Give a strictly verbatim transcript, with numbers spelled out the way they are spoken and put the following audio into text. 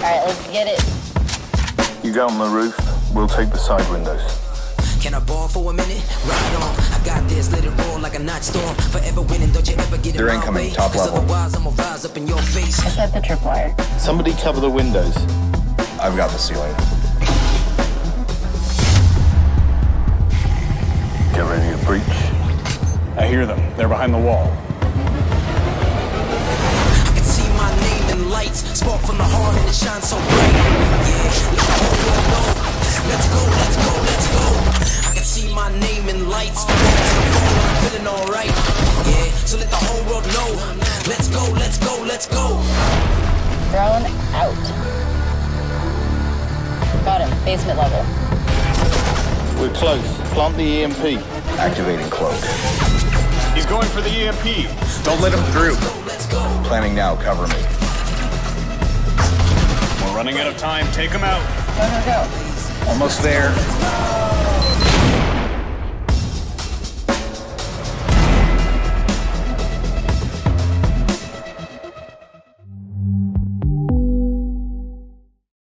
Alright, let's get it. You go on the roof, we'll take the side windows. Can I ball for a minute? Ride on. I got this, let it roll like a night storm. Forever winning, don't you ever get in They're my incoming, way. top level. Otherwise, I'ma rise up in your face. I set the tripwire. Somebody cover the windows. I've got the ceiling. Get ready to breach. I hear them. They're behind the wall. I can see my name in lights. Spark from the heart and it shines so bright. Yeah, let the whole world know. Let's go, let's go, let's go. I can see my name in lights. I'm feeling alright. Yeah, so let the whole world know. Let's go, let's go, let's go. Thrown out. Got him. Basement level. We're close. Plant the E M P. Activating cloak. He's going for the E M P. Don't let him through. Planning now, cover me. We're running out of time. Take him out. Go, go, go. Almost there.